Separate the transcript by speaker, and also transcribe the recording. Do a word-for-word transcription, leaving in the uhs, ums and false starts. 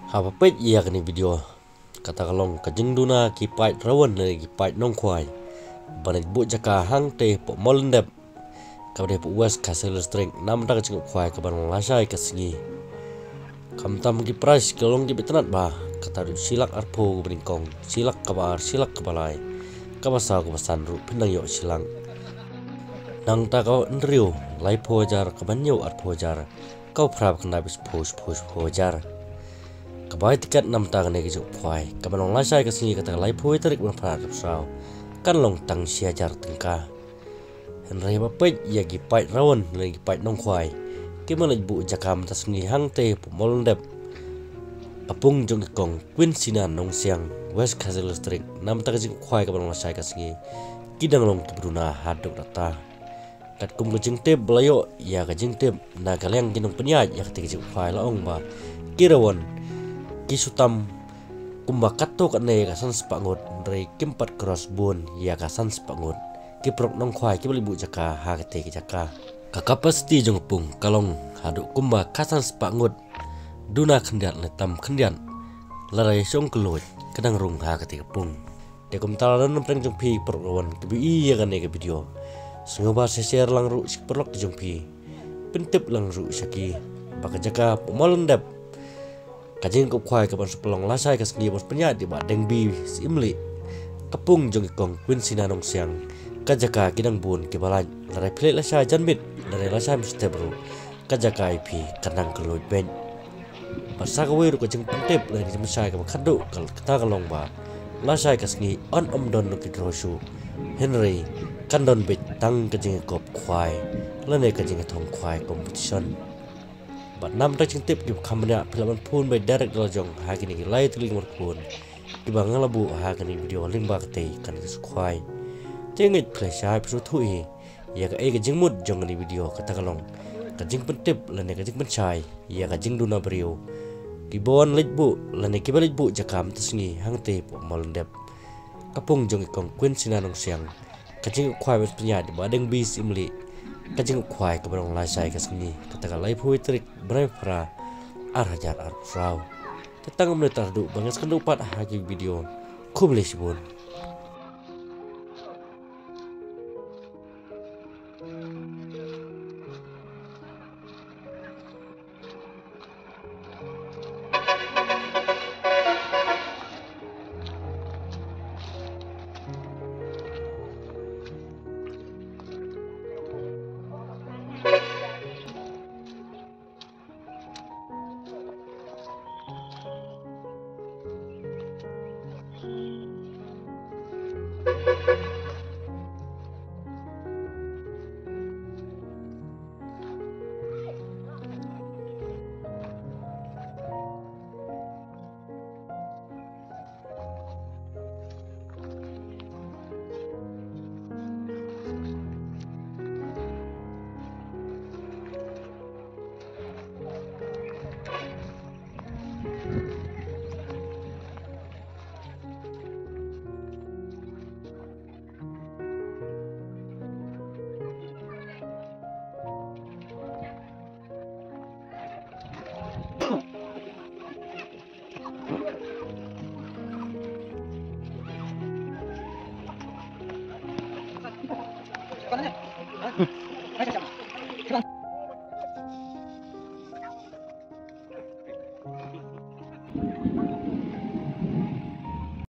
Speaker 1: Haba pet iya kani video kata kalong kajing duna ki pait rawan ne ki pait nong kwai banit bu jaka hang te po molendep kabde po west castle string nam ta kajing kwai ka ban lasai ka singi kam tam ki price kalong ki betanat ba kata du silak arpo bringkong silak kabar silak kabalai kabasa ko basan ru pinang yo silang nang ta kau nriu lai pojar kabanyo arpo jar kau prab kena bis pos pos pojar kabai tiket nam ta ne gijuk phwai kabanong lasai ka singi kata lai phoi tarik ban phra sao kan long tang sia jar tengka hen rai ba pet ya gi pai rawan le gi pai nong khwai ke malaj bu jakam ta singi hang te pu mol dep apung jong kong queen sinan nong siang west castle district nam ta gijuk khwai kabanong lasai ka singi kidang long ki bruna hadok rata kat kum ke jing tep belayo ya ka jing tep na galeng kinong penyaj ya ka gijuk khwai la ong ba kirawan kisutam kumba kato katne kasan sepangut dari kimpat cross bone ya kasan sepangut kiprok nong khwai ki balibu jaka ha kate ki jaka ka capacity jong pung kalong hadu kumba kasan sepangut duna khendian le tam khendian larai song keloj kadang rung ha kate pung de kum talan preng jong pi perlawan ki bi ya kan ne video sengoba se share lang ru sik perlok jong pi pentip lang ru saki baka jaka pomolendep kajing kop khwai kapan sepelong lasai kas ngi bos penya di ba deng bi simli kapung jong kong queen sinanong siang kajaka kidang bun ke balan larai plate lasai janbit larai lasai miste bro kajaka ip kanang keloi ben pasa ka weru kajing pentep larai jam sai ka khadu kal kata kalong ba lasai kas ngi on om don no ki drosu henry kandon bit tang kajing kop khwai lane kajing thong khwai competition bat nam tak cing tip kip kamera pelaban pun by direct lajong hagini ki lai tuling mar pun ki bangal labu hagini video ling bak te kan ki skwai tengit pressure episode thui ya ka e ka jingmut jong ni video kata kalong ka jing pentip lane ka jing pencai ya ka jing duna brio ki bon lejbu lane ki balejbu jakam tsngi hang te po molendep kapung jong kong queen sinanong siang ka jing khwai bes pnya di badeng bis imli kajing khwai ka barong lasai ka singi kata lai phui trik brai pra ar hajar ar rau tetang menit tardu bangas kendupat hagi video kublis bun
Speaker 2: Thank you.